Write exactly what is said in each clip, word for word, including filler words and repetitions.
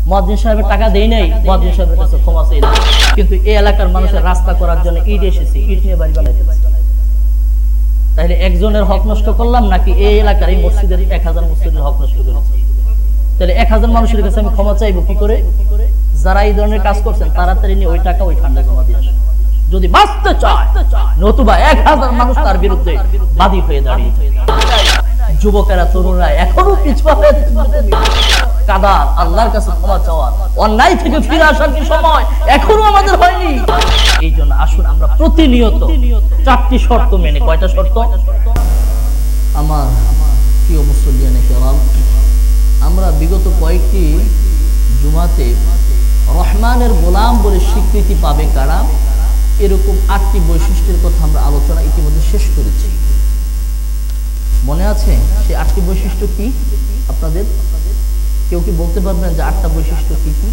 মুয়াজ্জিন সাহেবের টাকা দেই নাই, মুয়াজ্জিন সাহেবের কাছে ক্ষমা চাই না, কিন্তু এই এলাকার মানুষের রাস্তা করার জন্য ইট এসেছে, ইট নিয়ে বাড়ি বানাইতেছে। তাহলে একজনের হক নষ্ট করলাম নাকি এই এলাকার এই মসজিদের এক হাজার মসজিদের হক নষ্ট করেছি? তাহলে এক হাজার মানুষের কাছে আমি ক্ষমা চাইবো কি করে? যারা এই ধরনের কাজ করছেন তাড়াতাড়ি নিয়ে ওই টাকা ওই ফান্ডে জমা দিয়ে আসেন যদি বাঁচতে চায়, নতুবা এক হাজার মানুষ তার বিরুদ্ধে বাদী হয়ে দাঁড়িয়ে। যুবকেরা, তরুণরা এখনো পিছপা হয়ে কাদার আল্লাহর কাছে ক্ষমা চাওয়ার, অন্যায় থেকে ফিরে আসার কি সময় এখনো আমাদের হয়নি? এই জন্য আসুন আমরা প্রতিনিয়ত চারটি শর্ত মেনে, কয়টা শর্ত? আমার প্রিয় মুসল্লিয়ানে কেরাম, আমরা বিগত কয়েকটি জুমাতে রহমানের গোলাম বলে স্বীকৃতি পাবে কারা, এরকম আটটি বৈশিষ্ট্যের কথা আমরা আলোচনা ইতিমধ্যে শেষ করেছি। মনে আছে সেই আটটি বৈশিষ্ট্য কি? আপনাদের কেউ কি বলতে পারবেন যে আটটা বৈশিষ্ট্য কি কি?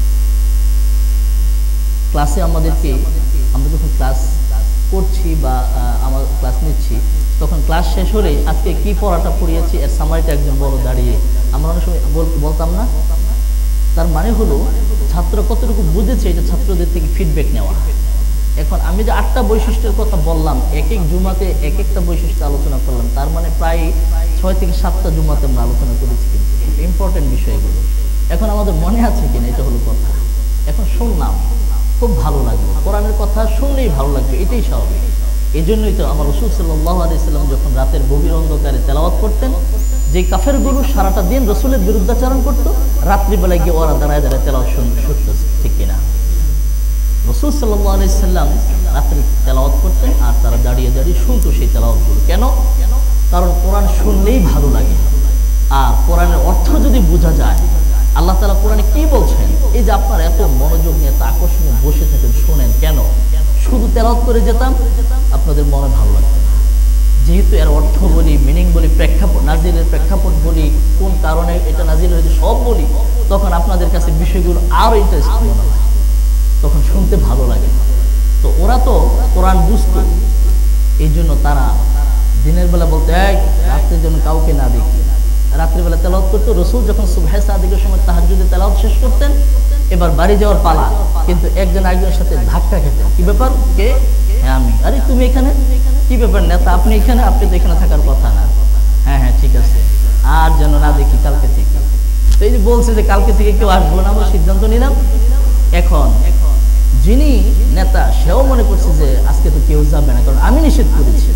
ক্লাসে আমাদেরকে, আমরা যখন ক্লাস করছি বা আমার ক্লাস নিচ্ছি, তখন ক্লাস শেষ হলে আজকে কি পড়াটা পড়িয়েছি এর সামারিটা একজন বড় দাঁড়িয়ে আমরা অনেক সময় বলতাম না? তার মানে হলো ছাত্র কতটুকু বুঝেছে এটা ছাত্রদের থেকে ফিডব্যাক নেওয়া। এখন আমি যে আটটা বৈশিষ্ট্যের কথা বললাম, এক এক জুমাতে এক একটা বৈশিষ্ট্য আলোচনা করলাম, তার মানে প্রায় ছয় থেকে সাতটা জুমাতে আমরা আলোচনা করেছি। কিন্তু ইম্পর্টেন্ট বিষয়গুলো এখন আমাদের মনে আছে কিনা, এটা হলো কথা। এখন শুনলাম, খুব ভালো লাগলো, কোরআনের কথা শুনলেই ভালো লাগবে, এটাই স্বাভাবিক। এই জন্যই তো আমার রাসূল সাল্লাল্লাহু আলাইহি সাল্লাম যখন রাতের গভীর অন্ধকারে তেলাওয়াত করতেন, যে কাফেরগুলো সারাটা দিন রাসূলের বিরুদ্ধাচরণ করতো, রাত্রিবেলায় গিয়ে ওরা দাঁড়ায় দাঁড়ায় তেলাওয়াত শুনতো, ঠিক কিনা? রাসূল সাল্লাল্লাহু আলাইহি সাল্লাম রাত্রি তেলাওয়াত করতেন আর তারা দাঁড়িয়ে দাঁড়িয়ে শুনতো সেই তেলাওয়াতগুলো। কেন? কারণ কোরআন শুনলেই ভালো লাগে, আর কোরআনের অর্থ যদি বোঝা যায়, আল্লাহ তাআলা কোরআনে কি বলছেন, এই যে আপনারা এত মনোযোগ নিয়ে এত আকর্ষণীয় বসে থাকেন শুনেন, কেন? শুধু তেলাওয়াত করে যেতাম আপনাদের মনে ভালো লাগতো না। যেহেতু এর অর্থ বলি, মিনিং বলি, প্রেক্ষাপট, নাজিলের প্রেক্ষাপট বলি, কোন কারণে এটা নাজিল হয়েছে সব বলি, তখন আপনাদের কাছে বিষয়গুলো আরো ইন্টারেস্টিং মনে হয়, তখন শুনতে ভালো লাগে। তো ওরা তো কোরআন বুঝতো, এই জন্য তারা দিনের বেলা বলতে এক রাত্রের জন্য কাউকে না দেখি, রাত্রিবেলা তেলাওয়াত করতো। রাসূল যখন সুবহে সাদিকের সময় তাহাজ্জুদে তেলাওয়াত শেষ করতেন, এবার বাড়ি যাওয়ার পালা, কিন্তু একজন আরেকজনের সাথে ধাক্কা খেতেন। কি ব্যাপার? কে? হ্যাঁ আমি। আরে তুমি এখানে? কি ব্যাপার নেতা, আপনি এখানে? আপনি তো এখানে থাকার কথা না। হ্যাঁ হ্যাঁ ঠিক আছে, আর যেন না দেখি কালকে থেকে। তো এই যে বলছে যে কালকে থেকে কেউ আসবো না, আমরা সিদ্ধান্ত নিলাম। এখন যিনি নেতা সেও মনে করছে যে আজকে তো কেউ যাবে না, কারণ আমি নিষেধ করেছি।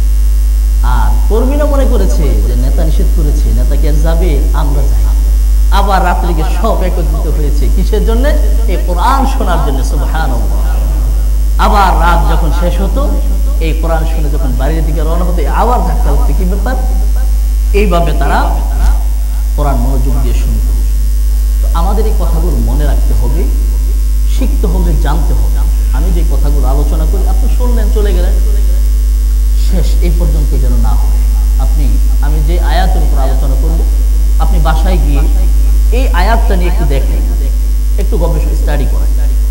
আর কর্মীরা মনে করেছে যে নেতা নিষেধ করেছে, নেতা কে যাবে, আমরা যাই। আবার রাত্রিকে সব একত্রিত হয়েছে কিসের জন্য? এই কোরআন শোনার জন্য। সুবহানাল্লাহ। আবার রাত যখন শেষ হতো, এই কোরআন শুনে যখন বাড়ির দিকে রওনা হতো, আবার ধাক্কা লাগতো। কি ব্যাপার? এইভাবে তারা কোরআন মনোযোগ দিয়ে শুনত। তো আমাদের এই কথাগুলো মনে রাখতে হবে, শিখতে হবে, জানতে হবে। আমি যে কথাগুলো আলোচনা করি, আপনি শুনলেন চলে গেলেন, শেষ এই পর্যন্ত যেন না হয়। আপনি, আমি যে আয়াতের উপর আলোচনা করব, আপনি বাসায় গিয়ে এই আয়াতটা নিয়ে একটু দেখেন, একটু গবেষণা স্টাডি করেন।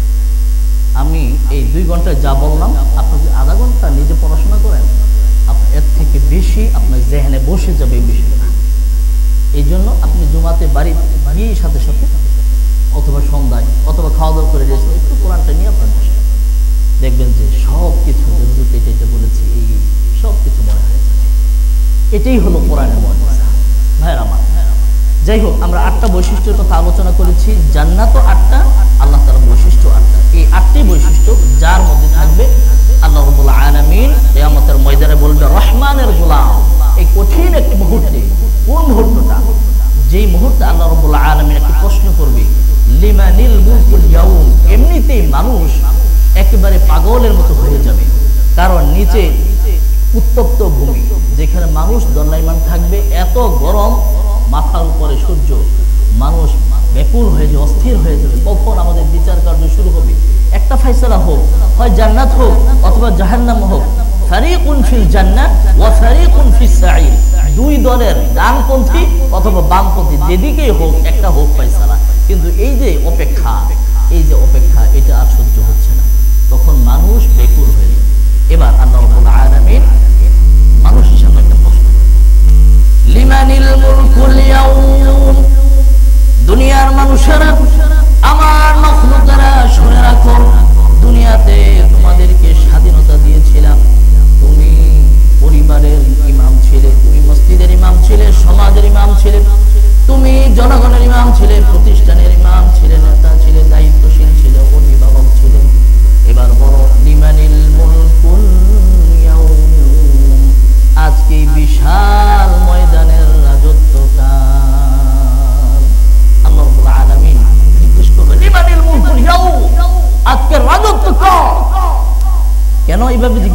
আমি এই দুই ঘন্টায় যা বললাম, আপনি যদি আধা ঘন্টা নিজে পড়াশোনা করেন, আপনার এর থেকে বেশি আপনার জেহেনে বসে যাবে এই বিষয়টা। এই জন্য আপনি জুমাতে বাড়ি গিয়ে সাথে সাথে অথবা সন্ধ্যায় অথবা খাওয়া দাওয়া করে দিয়েছেন, একটু কোরআনটা নিয়ে আপনার বসেন, দেখবেন যে সব কিছু এটা এটা বলেছি, এই সব কিছু মনে হয়ে যাবে। এটাই হলো কোরআনের মুজিজা। ভাইরা আমার, যাই হোক, আমরা আটটা বৈশিষ্ট্যের কথা আলোচনা করেছি। জান্নাতও আটটা, আল্লাহ তাআলার বৈশিষ্ট্য আটটা। এই আটটি বৈশিষ্ট্য যার মধ্যে থাকবে, আল্লাহ রাব্বুল আলামিন কিয়ামতের ময়দানে বলবে রহমানের গোলাম। এই কঠিন একটি মুহূর্তে, কোন মুহূর্তটা? যেই মুহূর্তে আল্লাহ রাব্বুল আলামিন একটি প্রশ্ন করবে, লিমানিল মুলকুল ইয়াউম। এমনিতেই মানুষ একেবারে পাগলের মতো হয়ে যাবে, কারণ নিচে উত্তপ্ত ভূমি, যেখানে মানুষ দণ্ডায়মান থাকবে, এত গরম, মাথার উপরে সূর্য, মানুষ ব্যাকুল হয়ে যাবে, অস্থির হয়ে যাবে। কখন আমাদের বিচার কার্য শুরু হবে? একটা ফয়সালা হোক, হয় জান্নাত হোক অথবা জাহান্নাম হোক। ফারিকুন ফিল জান্নাহ ওয়া ফারিকুন ফিস সাঈর। দুই দলের ডানপন্থী অথবা বামপন্থী, যেদিকেই হোক একটা হোক ফয়সালা। কিন্তু এই যে অপেক্ষা, এই যে অপেক্ষা, এটা আর সহ্য হচ্ছে না, তখন মানুষ ব্যাকুল হয়ে যাবে। এবার আল্লাহ রাব্বুল আলামিন মানুষের সামনে একটা প্রশ্ন, লিমানিল মুলকুল ইয়াউম। দুনিয়ার মানুষেরা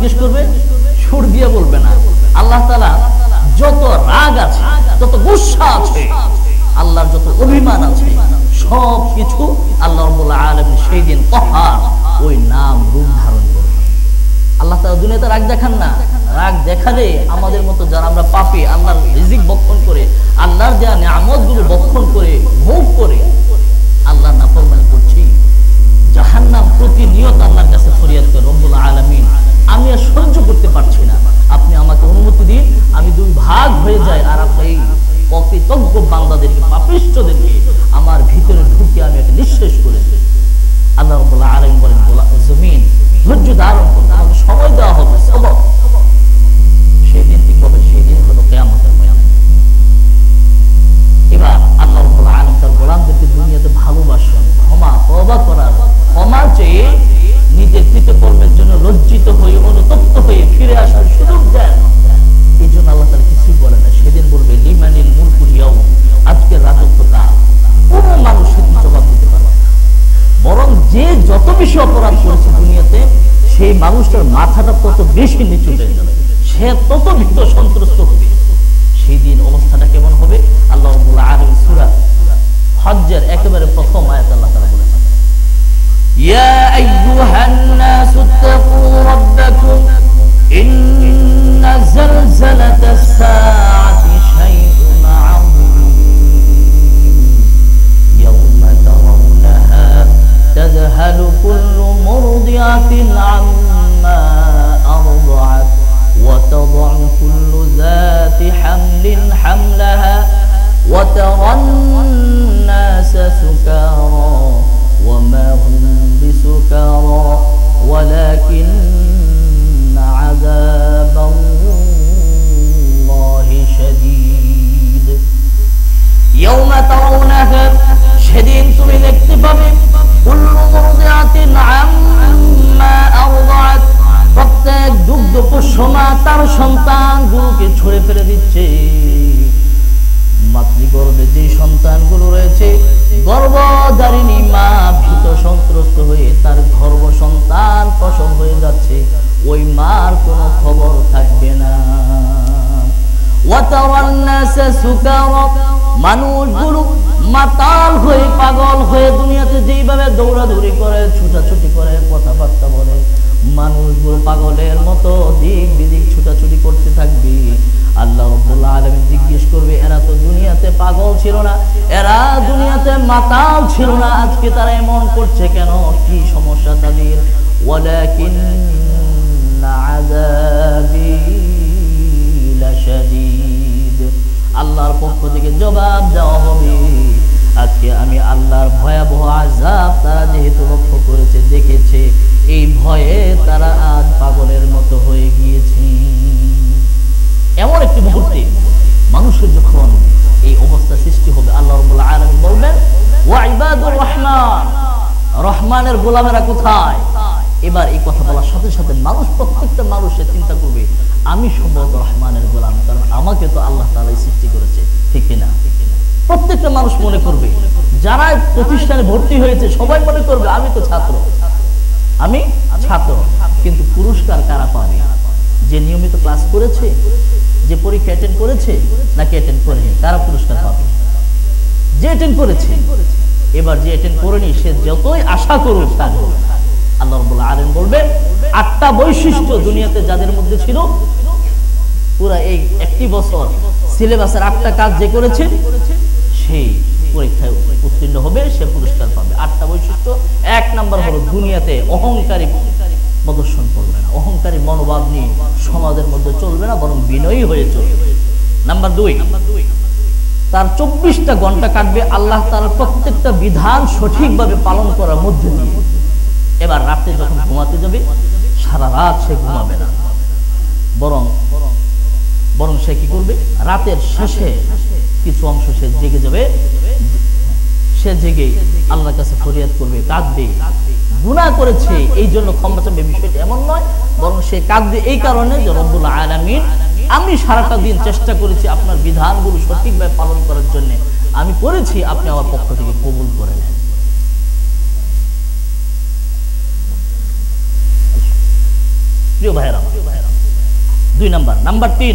জিজ্ঞেস করবে? সুর দিয়ে বলবে না। আল্লাহ তাআলা যত রাগ আছে, যত গুসা আছে, আল্লাহর যত অভিমান আছে, সব কিছু আল্লাহ রাব্বুল আলামিন সেই দিন কহার ওই নাম রূপ ধারণ করবে। আল্লাহ তাআলা দুনিয়াতে রাগ দেখান না। রাগ দেখালে আমাদের মতো যারা আমরা পাপী, আল্লাহর রিজিক ভক্ষণ করে, আল্লাহর দেয়া নিয়ামতগুলো ভক্ষণ করে ভোগ করে আল্লাহর নাফরমানি করছি, জাহান্নাম প্রতিনিয়ত আল্লাহর কাছে ফরিয়াদ করে, রব্বুল আলামিন আমি আর সহ্য করতে পারছি না, আপনি আমাকে অনুমতি দিন, আমি দুই ভাগ হয়ে যাই, আর আপনি এই অকৃতজ্ঞ বান্দাদেরকে, পাপিষ্ঠদেরকে আমার ভিতরে ঢুকে আমি একটা নিঃশেষ করে দিই। আল্লাহ রাব্বুল আলামিন বলেন, জমিন ধৈর্য ধারণ করুন, আমাকে সময় দেওয়া হবে, সবর। সেই দিন কি হবে? সেই দিন হলো কিয়ামতের ময়দান। এবার আল্লাহ রাব্বুল আলামিন তার গোলামদেরকে দুনিয়াতে ভালোবাসেন, ক্ষমা তওবা করার, ক্ষমা চেয়ে নিজের কৃতকর্মের জন্য লজ্জিত হয়ে, অনুতপ্ত হয়ে ফিরে আসার সুযোগ দেন। এই জন্য আল্লাহ তাআলা কিছুই বলে না। সেদিন বলবে লিমানিল মুলকুল ইয়াউম, আজকের রাজত্ব কার? কোনো মানুষ সেদিন জবাব দিতে পারবে না। বরং যে যত বেশি অপরাধ করেছে দুনিয়াতে, সেই মানুষটার মাথাটা তত বেশি নিচু হয়ে যাবে, সে তত ভীত সন্ত্রস্ত হবে। সেই দিন অবস্থাটা কেমন হবে? আল্লাহ রাব্বুল আলামিন সূরা হজ্জের একেবারে প্রথম আয়াত আল্লাহ তাআলা বলেছেন, ইয়া আইয়ুহান নাসু তাকু রাব্বাকুম ইন্না জালজালাতাস সাআতি শাইউন আযীম ইয়াওমা তারাউনাহা তাযহালু কুল্লু মুরদিআতিন আম্মা আরদাআত ওয়া তাদউ কুল্লু যাতি হামলিন হামলাহা ওয়া তারান নাসা সুকারা ওয়া মা হুম বিসুকারা ওয়ালাকিন্না আযাবাল্লাহি শাদীদ। ইয়াওমা তারাউনাহা, সেদিন তুমি দেখতে পাবে, কুল্লু মুরদিআতিন আম্মা আরদাআত, প্রত্যেক দুগ্ধপোষ্যমা তার সন্তানগুলোকে ছড়ে ফেলে দিচ্ছে। মাতৃগর্ভে যে সন্তানগুলো রয়েছে, গর্ভধারিণী মা ভীত সন্ত্রস্ত হয়ে তার গর্ভ সন্তান প্রসব হয়ে যাচ্ছে, ওই মার কোনো খবর থাকবে না। ওয়াতারান নাসা সুকারা, মানুষগুলো মাতাল হয়ে, পাগল হয়ে দুনিয়াতে যেইভাবে দৌড়াদৌড়ি করে, ছুটাছুটি করে, কথাবার্তা বলে, মানুষগুলো পাগলের মতো দিক বিদিক ছুটাছুটি করতে থাকবে। আল্লাহ রাব্বুল আলামিন জিজ্ঞেস করবে, এরা তো দুনিয়াতে পাগল ছিল না, এরা দুনিয়াতে মাতাল ছিল না, আজকে তারা এমন করছে কেন? কি সমস্যা তাদের? ওয়ালাকিন্না আযাবি লাশাদীদ, আল্লাহর পক্ষ থেকে জবাব দেওয়া হবে, আজকে আমি আল্লাহর ভয়াবহ আযাব তারা যেহেতু লক্ষ্য করেছে, দেখেছে, এই ভয়ে তারা আজ পাগলের মতো হয়ে গিয়েছে। এমন একটি মুহূর্তে মানুষের যখন এই অবস্থা সৃষ্টি হবে, আল্লাহ রাব্বুল আলামিন বলবেন, ওয়া ইবাদুর রহমান, রহমানের গোলামেরা কোথায়? এবার এই কথা বলার সাথে সাথে মানুষ, প্রত্যেকটা মানুষের চিন্তা করবে, আমি সম্ভবত রহমানের গোলাম, কারণ আমাকে তো আল্লাহ তাআলাই সৃষ্টি করেছে, ঠিক কিনা? প্রত্যেকটা মানুষ মনে করবে, যারা প্রতিষ্ঠানে ভর্তি হয়েছে সবাই মনে করবে আমি তো ছাত্র, আমি ছাত্র। কিন্তু পুরস্কার কারা পাবে? যে নিয়মিত ক্লাস করেছে, যে পরীক্ষা অ্যাটেন্ড করেছে, নাকি অ্যাটেন্ড করেনি? কারা পুরস্কার পাবে? যে অ্যাটেন্ড করেছে। এবার যে অ্যাটেন্ড করেনি সে যতই আশা করুক তা হবে না। আল্লাহ রাব্বুল আলামিন বলবেন, আটটা বৈশিষ্ট্য দুনিয়াতে যাদের মধ্যে ছিল, পুরা এই একটি বছর সিলেবাসের আটটা কাজ যে করেছে, সেই পরীক্ষায় উত্তীর্ণ হবে, সে পুরস্কার পাবে। আটটা বৈশিষ্ট্য। এক নাম্বার হলো দুনিয়াতে অহংকারী প্রদর্শন করবে না, অহংকারী মনোভাব নিয়ে সমাজের মধ্যে চলবে না, বরং বিনয়ী হয়ে চলবে। নাম্বার দুই, তার চব্বিশটা ঘন্টা কাটবে আল্লাহ তাআলার প্রত্যেকটা বিধান সঠিকভাবে পালন করার মধ্যে দিয়ে। এবার রাতে যখন ঘুমাতে যাবে, সারা রাত সে ঘুমাবে না, বরং বরং সে কি করবে? রাতের শেষে কিছু অংশ সে জেগে যাবে, সে জেগে আল্লাহর কাছে ফরিয়াদ করবে, কাঁদবে। গুনাহ করেছে এই জন্য ক্ষমা চাইবে, বিষয়টা এমন নয়, বরং সে কাঁদবে এই কারণে যে রব্বুল আলামিন, আমি সারাটা দিন চেষ্টা করেছি আপনার বিধানগুলো সঠিকভাবে পালন করার জন্য, আমি করেছি, আপনি আমার পক্ষ থেকে কবুল করে নেন। প্রিয় ভাইয়েরা, দুই নাম্বার। নাম্বার তিন,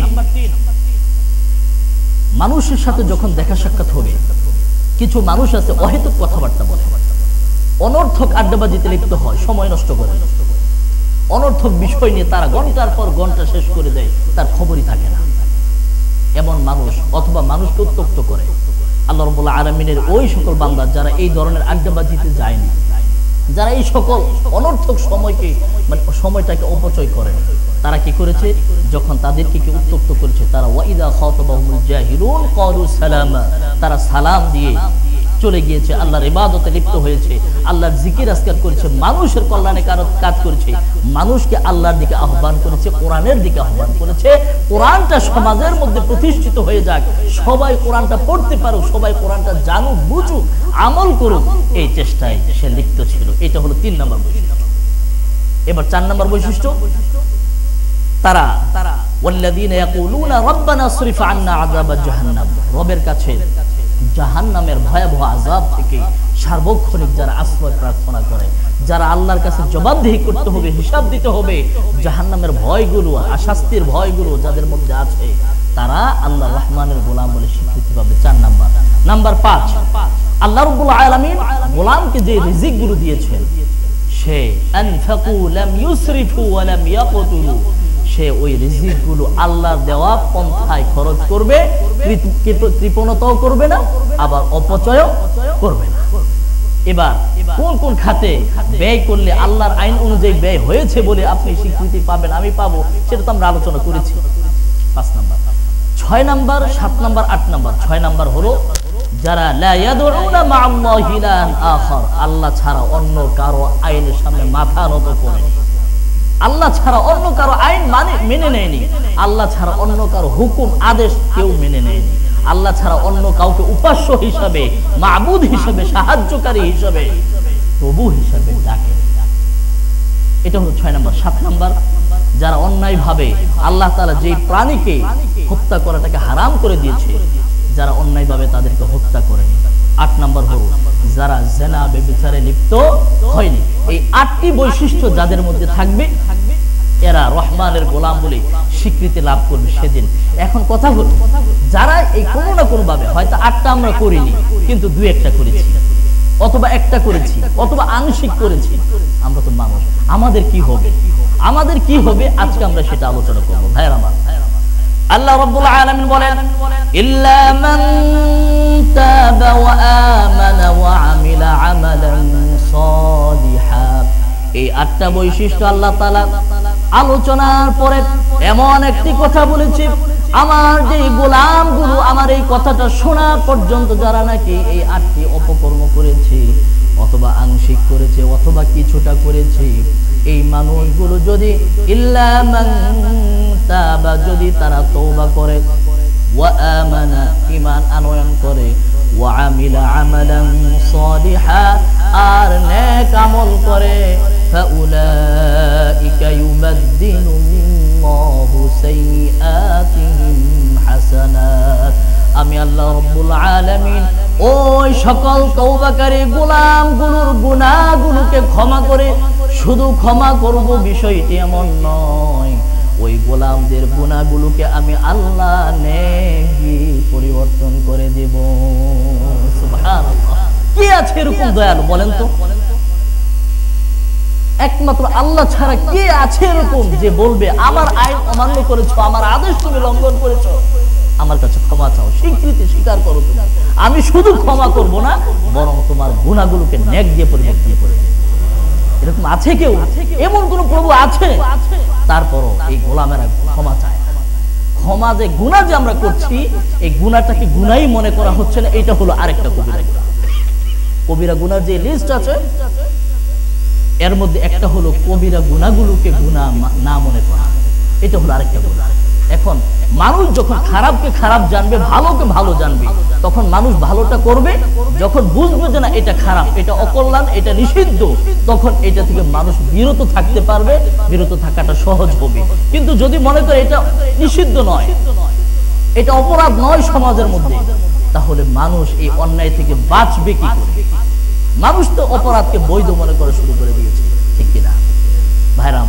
মানুষের সাথে যখন দেখা সাক্ষাৎ হবে, কিছু মানুষ আছে অহেতুক কথাবার্তা বলে, অনর্থক আড্ডাবাজিতে লিপ্ত হয়, সময় নষ্ট করে, অনর্থক বিষয় নিয়ে তারা ঘন্টার পর ঘন্টা শেষ করে দেয়, তার খবরই থাকে না। এমন মানুষ অথবা মানুষকে উত্তক্ত করে, আল্লাহ রাব্বুল আলামিনের ওই সকল বান্দা যারা এই ধরনের আড্ডাবাজিতে যায়নি, যারা এই সকল অনর্থক সময়কে মানে সময়টাকে অপচয় করে, তারা কি করেছে, যখন তাদেরকে কি উত্তক্ত করেছে, তারা ওয়াইদা খাতাবাহুমুল জাহিলুন ক্বালু সালামা, তারা সালাম দিয়ে চলে গিয়েছে, আল্লাহর ইবাদতে লিপ্ত হয়েছে, আল্লাহর জিকির আজকার করেছে, মানুষের কল্যাণে কাজ করেছে, মানুষকে আল্লাহর দিকে আহ্বান করেছে, কোরআনের দিকে আহ্বান করেছে, কোরআনটা সমাজের মধ্যে প্রতিষ্ঠিত হয়ে যাক, সবাই কোরআনটা পড়তে পারুক, সবাই কোরআনটা জানুক, বুঝুক, আমল করুক, এই চেষ্টায় সে লিপ্ত ছিল। এটা হলো তিন নম্বর বৈশিষ্ট্য। এবার চার নম্বর বৈশিষ্ট্য, তারা ওয়াল্লাযীনা ইয়াকুলুনা রাব্বানা সরিফ আন্না আযাবা জাহান্নাম, রবের কাছে জাহান্নামের ভয়াবহ আযাব থেকে সার্বক্ষণিক যারা আশ্রয় প্রার্থনা করে, যারা আল্লাহর কাছে জবাবদিহি করতে হবে, হিসাব দিতে হবে, জাহান্নামের ভয়গুলো, শাস্তির ভয়গুলো যাদের মধ্যে আছে, তারা আল্লাহ রহমানের গোলাম বলে স্বীকৃতি পাবে। চার নাম্বার। নাম্বার পাঁচ, আল্লাহ রাব্বুল আলামিন গোলামকে যে রিজিকগুলো দিয়েছেন, সে আনফাকু লাম ইউসরিফু ওয়া লাম ইয়াকতুলু, সে ওই রিজিকগুলো আল্লাহর দেওয়া পন্থায় খরচ করবে, কৃপণতাও করবে না, আবার অপচয়ও করবে না। এবার কোন কোন খাতে ব্যয় করলে আল্লাহর আইন অনুযায়ী ব্যয় হয়েছে বলে আপনি স্বীকৃতি পাবেন, আমি পাবো, সেটা তো আমরা আলোচনা করেছি। পাঁচ নাম্বার। ছয় নাম্বার, সাত নাম্বার, আট নাম্বার। ছয় নাম্বার হলো যারা লা ইয়াদউনা মা'আল্লাহি ইলাহান আখার, আল্লাহ ছাড়া অন্য কারো আইনের সামনে মাথা নত করেনি, আল্লাহ ছাড়া অন্য কারো আইন মানে মেনে নেয়নি, আল্লাহ ছাড়া অন্য কারো হুকুম আদেশ কেউ মেনে নেয়নি, আল্লাহ ছাড়া অন্য কাউকে উপাস্য হিসাবে, মাবুদ হিসাবে, সাহায্যকারী হিসাবে, প্রভু হিসাবে ডাকে। এটা হলো ছয় নাম্বার। সাত নাম্বার, যারা অন্যায় ভাবে আল্লাহ তাআলা যে প্রাণীকে হত্যা করাটাকে হারাম করে দিয়েছে, যারা অন্যায় ভাবে তাদেরকে হত্যা করে। আট নাম্বার হলো যারা জিনা ব্যভিচারে লিপ্ত হয়নি। এই আটটি বৈশিষ্ট্য যাদের মধ্যে থাকবে, এরা রহমানের গোলাম বলে স্বীকৃতি লাভ করবে সেদিন। এখন কথা হলো, যারা এই কোনো না কোনো ভাবে, হয়তো আটটা আমরা করিনি, কিন্তু দুই একটা করেছি, অথবা একটা করেছি, অথবা আংশিক করেছি, আমরা তো মানুষ, আমাদের কি হবে, আমাদের কি হবে, আজকে আমরা সেটা আলোচনা করবো। ভাইরা আমার, আল্লাহ রাব্বুল আলামিন বলেন, ইল্লা মান তাবা ওয়া আমানা ওয়া আমিলা আমালান সালিহা। এই আটটা বৈশিষ্ট্য আল্লাহ তাআলা আলোচনার পরে এমন একটি কথা বলেছে, আমার যে গোলামগুলো আমার এই কথাটা শোনা পর্যন্ত যারা নাকি এই আটটি অপকর্ম করেছে, অথবা আংশিক করেছে, অথবা কিছুটা করেছে, এই মানুষগুলো যদি ইল্লা মান তাবা, যদি তারা তওবা করে, ওয়া আমানা, ঈমান আনয়ন করে, ওয়া আমিলা আমালান সালিহা, আর নেক আমল করে, ফাউলাইকা ইউবাদদিলুল্লাহু সাইয়্যাতিহিম হাসানাত। আমি আল্লাহ রাব্বুল আলামিন ওই সকল তওবাকারী গোলামগুলোর গুনাহগুলোকে ক্ষমা করে, শুধু ক্ষমা করব বিষয়টি এমন নয়, ওই গোলামদের গুনাহগুলোকে আমি আল্লাহ নেকি পরিবর্তন করে দেব। সুবহানাল্লাহ। কে আছে এরকম দয়ালু বলেন তো? একমাত্র আল্লাহ ছাড়া কে আছে এরকম যে বলবে আমার আইন অমান্য করেছো, আমার আদেশ তুমি লঙ্ঘন করেছো, আমার কাছে ক্ষমা চাও, স্বীকৃতি স্বীকার করো, আমি শুধু ক্ষমা করব না, বরং তোমার গুনাহগুলোকে নেক দিয়ে পরিবর্তন করে দেব। এরকম আছে কেউ? এমন কোন প্রভু আছে? তারপরও এই গোলামেরা ক্ষমা চায়। ক্ষমা যে গুনাহ যে আমরা করছি, এই গুনাহটাকে গুনাহই মনে করা হচ্ছে না, এটা হলো আরেকটা কবিরা গুনাহ। কবিরা গুনার যে লিস্ট আছে, এর মধ্যে একটা হলো কবিরা গুনাহগুলোকে গুনাহ না মনে করা, এটা হলো আরেকটা গুনাহ। এখন মানুষ যখন খারাপকে খারাপ জানবে, ভালোকে ভালো জানবে, তখন মানুষ ভালোটা করবে। যখন বুঝবে যে না এটা খারাপ, এটা অকল্যাণ, এটা নিষিদ্ধ, তখন এটা থেকে মানুষ বিরত থাকতে পারবে, বিরত থাকাটা সহজ হবে। কিন্তু যদি মনে করে এটা নিষিদ্ধ নয়, এটা অপরাধ নয় সমাজের মধ্যে, তাহলে মানুষ এই অন্যায় থেকে বাঁচবে কি করে? মানুষ তো অপরাধকে বৈধ মনে করে শুরু করে দিয়েছে, ঠিক কিনা ভাইরা আমার?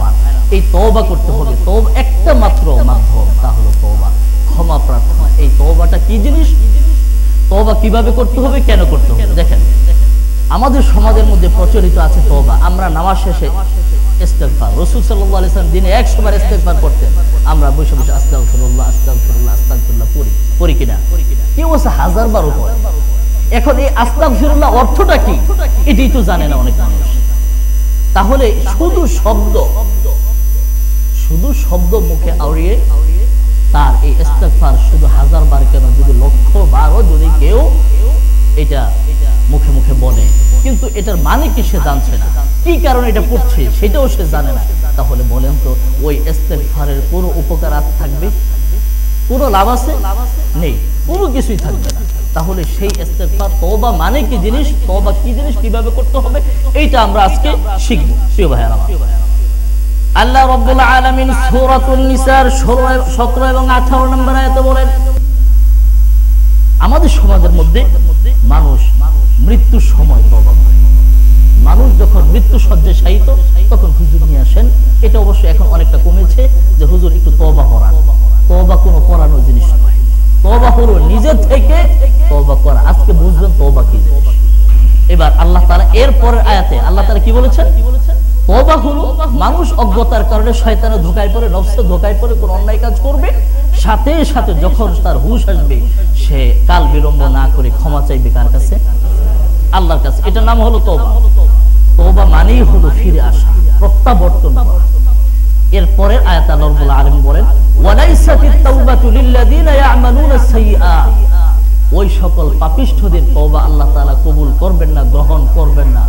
এই তওবা করতে হবে। তওবা একটা মাত্র মাধ্যম, তা হলো তওবা, ক্ষমা প্রার্থনা। এই তওবাটা কি জিনিস, তওবা কিভাবে করতে হবে, কেন করতে হবে? দেখেন, আমাদের সমাজের মধ্যে প্রচলিত আছে তওবা। আমরা নামাজ শেষে ইস্তেগফার, রাসূল সাল্লাল্লাহু আলাইহি ওয়াসাল্লাম দিনে একশো বার ইস্তেগফার করতেন। আমরা বসে বসে আস্তাগফিরুল্লাহ আস্তাগফিরুল্লাহ আস্তাগফিরুল্লাহ পড়ি, পড়ি কিনা? কেউ আছে হাজার বারও পড়ে। এখন এই আস্তাগফিরুল্লাহ অর্থটা কি, এটাই তো জানে না অনেক মানুষ। তাহলে শুধু শব্দ, শুধু শব্দ মুখে আওড়িয়ে তার এই ইস্তেগফার শুধু হাজার বার কেন, যদি লক্ষ বারও যদি কেউ এটা মুখে মুখে বলে, কিন্তু এটার মানে কি সে জানছে না, কি কারণে এটা পড়ছে সেটাও সে জানে না, তাহলে বলেন তো ওই ইস্তেগফারের কোনো উপকার আর থাকবে? কোনো লাভ আছে? নেই, কোনো কিছুই থাকবে না। তাহলে সেই ইস্তেগফার, তওবা মানে কি জিনিস, তওবা কি জিনিস, কিভাবে করতে হবে, এইটা আমরা আজকে শিখব। প্রিয় ভাইয়েরা, আল্লাহ রাব্বুল আলামিন সূরাতুন নিসার সতেরো এবং আঠারো নম্বর আয়াতে বলেন, আমাদের সমাজের মধ্যে মানুষ মৃত্যুর সময় তওবা করে। মানুষ যখন মৃত্যু শয্যায় শায়িত তখন হুজুর নিয়ে আসেন। এটা অবশ্য এখন অনেকটা কমেছে যে হুজুর একটু তওবা করান। তওবা কোনো পড়ানোর জিনিস নয়, তওবা হলো নিজের থেকে তওবা করা। আজকে বুঝবেন তওবা কি জিনিস। এবার আল্লাহ তাআলা এর পরের আয়াতে আল্লাহ তাআলা কি বলেছেন? তওবা হলো মানুষ অজ্ঞতার কারণে শয়তানের ধোঁকায় পড়ে, নফসের ধোঁকায় পড়ে কোন অন্যায় কাজ করবে, সাথে সাথে যখন তার হুঁশ আসবে সে কাল বিলম্ব না করে ক্ষমা চাইবে কার কাছে? আল্লাহর কাছে। এটার নাম হলো তওবা। তওবা মানেই হলো ফিরে আসা, প্রত্যাবর্তন করা। এর পরের আয়াতে আল্লাহ রাব্বুল আলামিন বলেন, ওয়ালাইসাতিত তাওবাতু লিল্লাযিনা ইয়ামালুনা সাইয়্যাত, ওই সকল পাপিষ্ঠদের তওবা আল্লাহ তাআলা কবুল করবেন না, গ্রহণ করবেন না।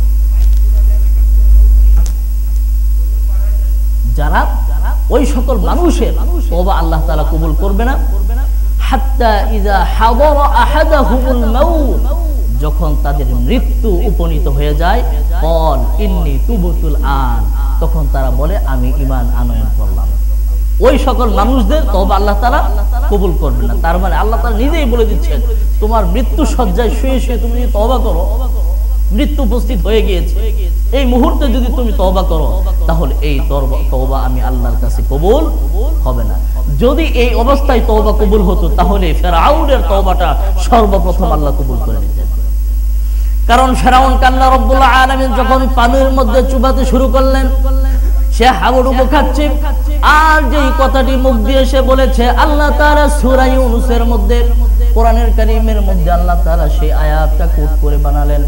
যারা ওই সকল মানুষের তওবা আল্লাহ তাআলা কবুল করবে না, হাত্তা ইযা হাদারা আহাদাহুমুল মাউত, যখন তাদের মৃত্যু উপনীত হয়ে যায়, ক্বাল ইন্নী তুবতুল আন, তখন তারা বলে আমি ঈমান আনয়ন করলাম। ওই সকল মানুষদের তওবা আল্লাহ তাআলা কবুল করবেন না। তার মানে আল্লাহ তাআলা নিজেই বলে দিচ্ছেন, তোমার মৃত্যু শয্যায় শুয়ে শুয়ে তুমি যদি তওবা করো, মৃত্যু উপস্থিত হয়ে গিয়েছে, এই মুহূর্তে যদি তুমি তওবা করো, তাহলে এই তওবা আমি আল্লাহর কাছে কবুল হবে না। যদি এই অবস্থায় তওবা কবুল হতো, তাহলে ফিরআউনের তওবাটা সর্বপ্রথম আল্লাহ কবুল করে নিতেন। কারণ ফিরআউনকে আল্লাহ রাব্বুল আলামিন যখন পানির মধ্যে চুবাতে শুরু করলেন, সে হাবুডুবু খাচ্ছে, আর যেই কথাটি মুখ দিয়ে সে বলেছে, আল্লাহ তাআলা সূরা ইউনূসের মধ্যে, কোরআনের কারীমের মধ্যে আল্লাহ তাআলা সেই আয়াতটা কোট করে বানালেন,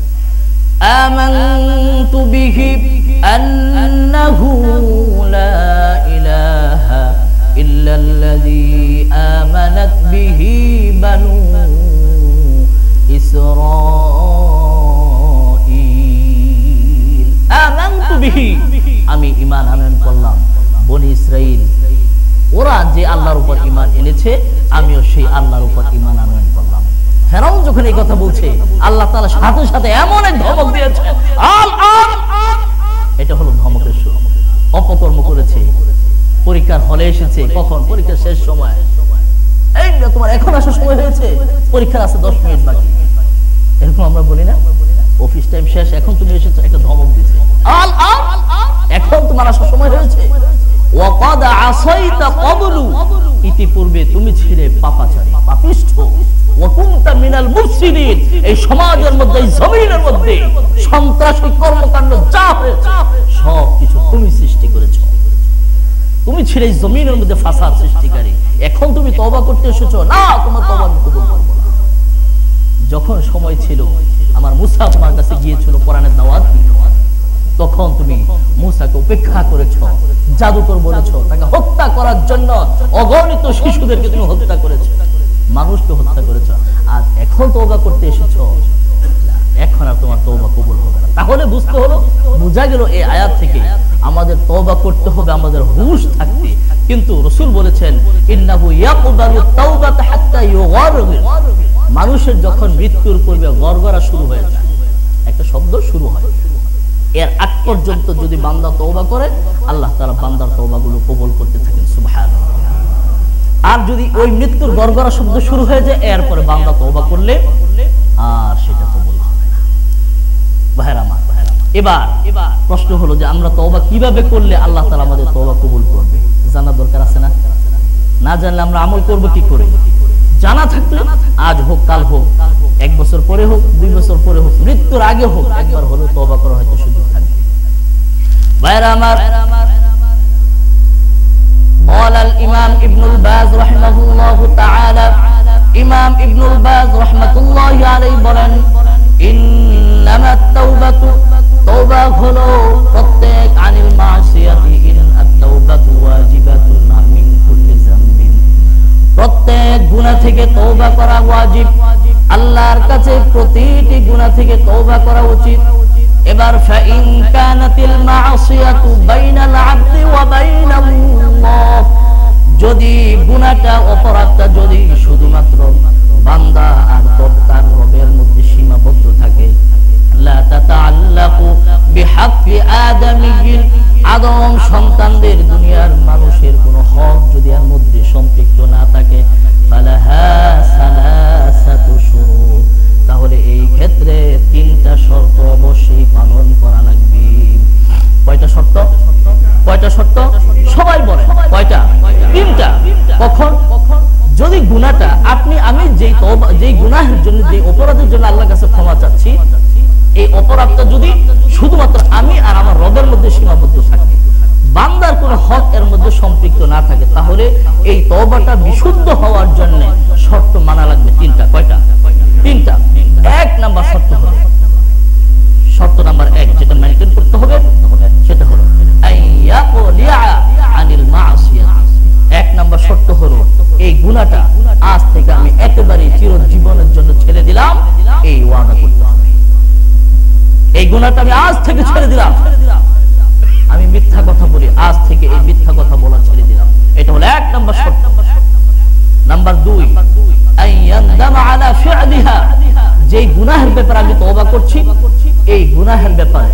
আমানতু বিহি আন্নাহু লা ইলাহা ইল্লাল্লাযী আমানাত বিহি বানু ইসরাঈল। আমানতু বিহি, আমি ঈমান আনয়ন করলাম। বনি ইসরাঈল ওরা যে আল্লাহর উপর ঈমান এনেছে, আমিও সেই আল্লাহর উপর ঈমান আনয়ন করলাম। ফেরাউন যখন এই কথা বলছে, আল্লাহ তাআলা সাথে সাথে এমন এক ধমক দিয়েছে, আল আল, এটা হলো ধমকের সুর। অপকর্ম করেছে, পরীক্ষার হলে এসেছে, কখন? পরীক্ষার শেষ সময়। এই না, তোমার এখন আসার সময় হয়েছে, পরীক্ষার আছে দশ মিনিট বাকি। এরকম আমরা বলি না, অফিস টাইম শেষ, এখন তুমি এসেছো, একটা ধমক দিয়েছে, আল আল, এখন তোমার আসার সময় হয়েছে। ওয়াকাদ আসাইতা ক্বাবলু, ইতিপূর্বে তুমি ছিলে পাপাচারী, পাপিষ্ঠ। ওয়াকুনতা মিনাল মুফসিদিন, এই সমাজের মধ্যে, এই জমিনের মধ্যে সন্ত্রাসী কর্মকাণ্ড যা হয়েছে সব কিছু তুমি সৃষ্টি করেছো। তুমি ছিলে এই জমিনের মধ্যে ফাসাদ সৃষ্টিকারী। এখন তুমি তওবা করতে এসেছো, না, তোমার তওবা আমি কবুল করব না। যখন সময় ছিল, আমার মুসা তোমার কাছে গিয়েছিল কোরআনের দাওয়াত, তখন তুমি মুসাকে উপেক্ষা করেছো, জাদুকর বলেছো, তাকে হত্যা করার জন্য অগণিত শিশুদেরকে তুমি হত্যা করেছো, মানুষকে হত্যা করেছো। আর এখন তওবা করতে এসেছো, এখন আর তোমার তওবা কবুল হবে না। তাহলে বুঝতে হলো, বোঝা গেল এই আয়াত থেকে আমাদের তওবা করতে হবে আমাদের হুঁশ থাকতে। কিন্তু রাসূল বলেছেন, ইন্নাহু ইয়াকবালু তাওবাতা হাত্তা ইউগারগির, মানুষের যখন মৃত্যুর পূর্বে গড়গড়া শুরু হয়ে যায়, একটা শব্দ শুরু হয়, এর আগ পর্যন্ত যদি বান্দা তওবা করে, আল্লাহ তাআলা বান্দার তওবাগুলো কবুল করতে থাকেন, সুবহানাল্লাহ। আর যদি ওই মৃত্যুর গড়গড়া শব্দ শুরু হয়ে যায়, এরপরে বান্দা তওবা করলে আর সেটা কবুল হবে না। ভাইরা আমার, এবার প্রশ্ন হলো যে আমরা তওবা কিভাবে করলে আল্লাহ তাআলা আমাদের তওবা কবুল করবে, জানা দরকার আছে না? না জানলে আমরা আমল করব কি করে? জানা থাকলে আজ হোক কাল হোক, এক বছর পরে হোক, দুই বছর পরে হোক, মৃত্যুর আগে হোক, একবার হলেও তওবা করা হয়তো সুযোগ থাকবে। ভাইরা আমার, قال الإمام ابن الباز رحمه الله تعالى ইমাম ইবনুল বাজ রাহমাতুল্লাহি আলাইহি বলেন, ইন্নামা তাওবাতু, তওবা হলো প্রত্যেক আনিল মাসিয়াতি ইন আত-তাওবাতু ওয়াজিবাতুন মিন কুল্লি যামবিন, প্রত্যেক গুনাহ থেকে তওবা করা ওয়াজিব, আল্লাহর কাছে প্রতিটি গুনাহ থেকে তওবা করা উচিত। এবার ফাইন কানাতিল মাসিয়াতু বাইনাল আবদি ওয়া বাইনাল্লাহ, যদি গুনাহটা অপরাধটা যদি শুধুমাত্র বান্দা আর তার রবের মধ্যে সীমাবদ্ধ থাকে, লা তাতাআল্লাকু বিহাক্কি আদামিয়্যিন, আদম সন্তানদের দুনিয়ার মানুষের কোনো হক যদি এর মধ্যে সম্পৃক্ত না থাকে, ফালাহা সালাসাতু শুরুত, তাহলে এই ক্ষেত্রে তিনটা শর্ত অবশ্যই পালন করা লাগবে। কয়টা শর্ত? কয়টা শর্ত? সবাই বলে কয়টা? তিনটা। কখন? যদি গুনাহটা আপনি আমি যেই তওবা, যেই গুনাহের জন্য, যেই অপরাধের জন্য আল্লাহর কাছে ক্ষমা চাচ্ছি, এই অপরাধটা যদি শুধুমাত্র আমি আর আমার রবের মধ্যে সীমাবদ্ধ থাকে, বান্দার কোনো হক এর মধ্যে সম্পৃক্ত না থাকে, তাহলে এই তওবাটা বিশুদ্ধ হওয়ার জন্য শর্ত মানা লাগবে তিনটা। কয়টা? তিনটা। এক নাম্বার শর্ত হলো, শর্ত নাম্বার এক যেটা মেইনটেইন করতে হবে সেটা হলো আইয়াকুলিয়া আনিল মাসিয়াহ। এক নাম্বার শর্ত হলো এই গুনাহটা আজ থেকে আমি একেবারে চিরজীবনের জন্য ছেড়ে দিলাম, এই ওয়াদা করতে হবে। এই গুনাহটা আমি আজ থেকে ছেড়ে দিলাম, আমি মিথ্যা কথা বলি, আজ থেকে এই মিথ্যা কথা বলা ছেড়ে দিলাম, এটা হলো এক নাম্বার শর্ত। নাম্বার দুই, আইয়ানদামা আলা ফি'লিহা, যেই গুনাহের ব্যাপারে আমি তওবা করছি, এই গুনাহের ব্যাপারে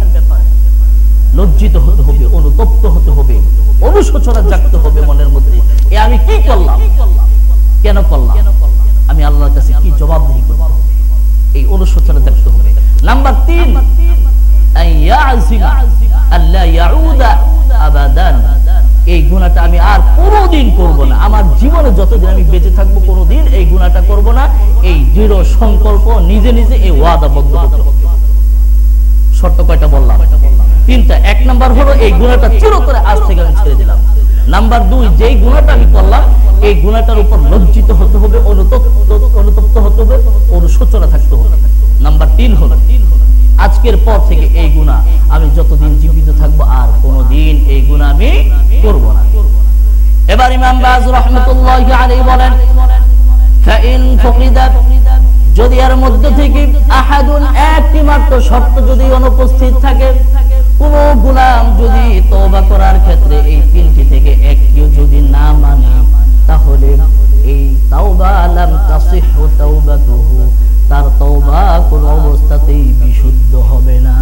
লজ্জিত হতে হবে, অনুতপ্ত হতে হবে, অনুশোচনা জাগতে হবে মনের মধ্যে, এ আমি কি করলাম, কেন করলাম, আমি আল্লাহর কাছে কি জবাবদিহি করব, এই অনুশোচনা জাগতে হবে। নাম্বার তিন, আইয়াযিমা আল্লা ইয়াউদা আবাদান, এই গুনাহটা আমি আর কোনোদিন করব না, আমার জীবনে যতদিন আমি বেঁচে থাকবো কোনোদিন এই গুনাহটা করব না, এই দৃঢ় সংকল্প নিজে নিজে এই ওয়াদাবদ্ধ হতে হবে। শর্ত কয়টা বললাম? তিনটা। এক নাম্বার হলো এই গুনাহটা চিরতরে আজ থেকে আমি ছেড়ে দিলাম। নাম্বার দুই, যেই গুনাহটা আমি করলাম এই গুনাহটার উপর লজ্জিত হতে হবে, অনুতপ্ত অনুতপ্ত হতে হবে, অনুশোচনা থাকতে হবে। নাম্বার তিন হলো আজকের পর থেকে এই গুনাহ আমি যতদিন জীবিত থাকবো আর কোনোদিন এই গুনাহ আমি করব না। এবার ইমাম বাজ রাহমাতুল্লাহি আলাইহি বলেন, ফাইন ফুকিদাত, যদি এর মধ্যে থেকে আহাদুন, একটি মাত্র শর্ত যদি অনুপস্থিত থাকে, কোন গোলাম যদি তওবা করার ক্ষেত্রে এই তিনটি থেকে একটিও যদি না মানে, তাহলে এই তাওবা লাম তাসিহু তাওবাতুহু, তার তওবা কোন অবস্থাতেই বিশুদ্ধ হবে না।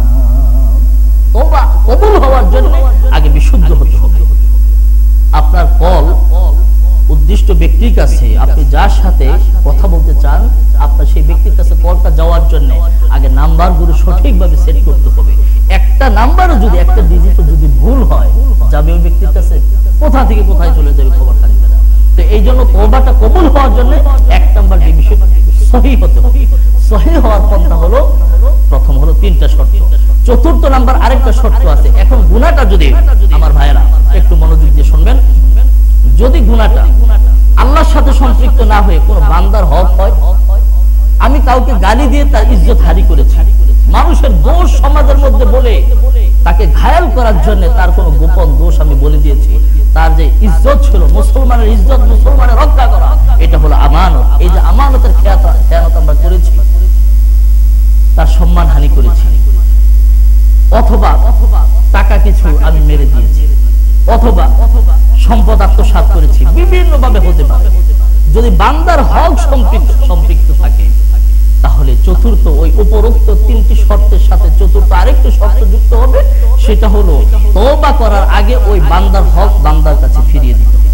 তওবা কবুল হওয়ার জন্য আগে বিশুদ্ধ হতে হবে। আপনার কল উদ্দিষ্ট ব্যক্তির কাছে, আপনি যার সাথে কথা বলতে চান, আপনার সেই ব্যক্তির কাছে কলটা যাওয়ার জন্য আগে নাম্বারগুলো সঠিকভাবে সেট করতে হবে। একটা নাম্বারও যদি, একটা ডিজিটও যদি ভুল হয়, যাবে ওই ব্যক্তির কাছে, কোথা থেকে কোথায় চলে যাবে খবর থাকবে না। তো এই জন্য তওবাটা কবুল হওয়ার জন্য এক নাম্বার যে বিষয় সহিহ হতে হবে। সহিহ হওয়ার পন্থা হলো, প্রথম হলো তিনটা শর্ত। চতুর্থ নাম্বার আরেকটা শর্ত আছে। এখন গুনাহটা যদি, আমার ভাইয়েরা একটু মনোযোগ দিয়ে শুনবেন, যদি গুনাহটা আল্লাহর সাথে সম্পৃক্ত না হয়ে কোন বান্দার হক হয়, আমি কাউকে গালি দিয়ে তার ইজ্জত হারি করেছি, মানুষের দোষ সমাজের মধ্যে বলে তাকে ঘায়াল করার জন্য তার কোন গোপন দোষ আমি বলে দিয়েছি, তার যে ইজ্জত ছিল, মুসলমানের ইজ্জত, মুসলমানের রক্ষা করা, এটা হলো আমানত। এই যে আমানতের খেয়ানত আমরা করেছি, তার সম্মান হানি করেছি, অথবা টাকা কিছু আমি মেরে দিয়েছি, অথবা সম্পদ আত্মসাৎ করেছি, বিভিন্ন ভাবে হতে পারে। যদি বান্দার হক সম্পৃক্ত সম্পৃক্ত থাকে, তাহলে চতুর্থ ওই উপরোক্ত তিনটি শর্তের সাথে চতুর্থ আরেকটি শর্ত যুক্ত হবে, সেটা হলো তওবা করার আগে ওই বান্দার হক বান্দার কাছে ফিরিয়ে দিতে হবে।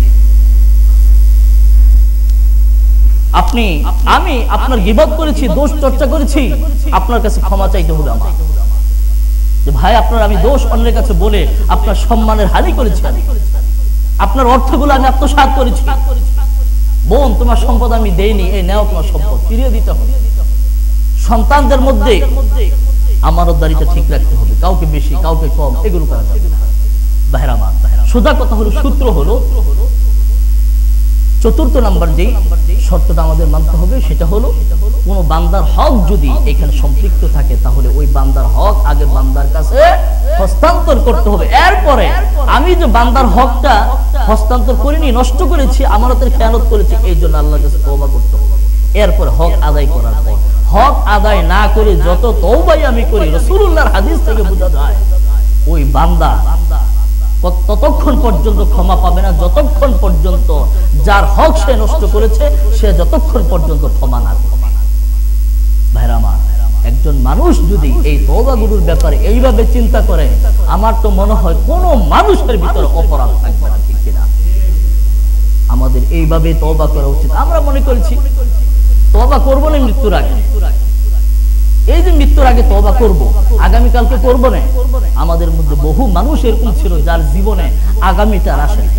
আপনি, আমি আপনার গীবত করেছি, দোষ চর্চা করেছি, আপনার কাছে ক্ষমা চাইতে হবে আমার। যে ভাই আপনার আমি দোষ অন্যের কাছে বলে আপনার সম্মানের হানি করেছি, আপনার অর্থগুলো আমি আত্মসাৎ করেছি, বোন তোমার সম্পদ আমি দেইনি, এই নেও তোমার সম্পদ ফিরিয়ে দিতে হবে। সন্তানদের মধ্যে আমানতদারিটা ঠিক রাখতে হবে, কাউকে বেশি কাউকে কম এগুলো করা যাবে না। ভাইরা আমার, সোজা কথা হলো, সূত্র হলো, চতুর্থ নাম্বার যেই শর্তটা আমাদের মানতে হবে সেটা হলো কোন বান্দার হক যদি এখানে সম্পৃক্ত থাকে তাহলে ওই বান্দার হক আগে বান্দার কাছে হস্তান্তর করতে হবে। এরপরে আমি যে বান্দার হকটা হস্তান্তর করিনি, নষ্ট করেছি, আমানতের খেয়ানত করেছি, এই জন্য আল্লাহর কাছে তওবা করতে হবে। এরপরে হক আদায় করার পর হক আদায় না করে যত তওবাই আমি করি, রাসূলুল্লাহর হাদিস থেকে বোঝা যায় ওই বান্দা ততক্ষণ পর্যন্ত ক্ষমা পাবে না যতক্ষণ পর্যন্ত যার হক সে নষ্ট করেছে সে যতক্ষণ পর্যন্ত ক্ষমা না করবে। ভাইরা আমার, একজন মানুষ যদি এই তওবাগুলোর ব্যাপারে এইভাবে চিন্তা করে, আমার তো মনে হয় কোন মানুষের ভিতরে অপরাধ থাকবে না, ঠিক কিনা? আমাদের এইভাবে তওবা করা উচিত। আমরা মনে করেছি তওবা করবো না মৃত্যুর আগে, এই যে মৃত্যুর আগে তওবা করব, আগামীকালকে করব না। আমাদের মধ্যে বহু মানুষ এরকম ছিল যার জীবনে আগামীটার আসে না।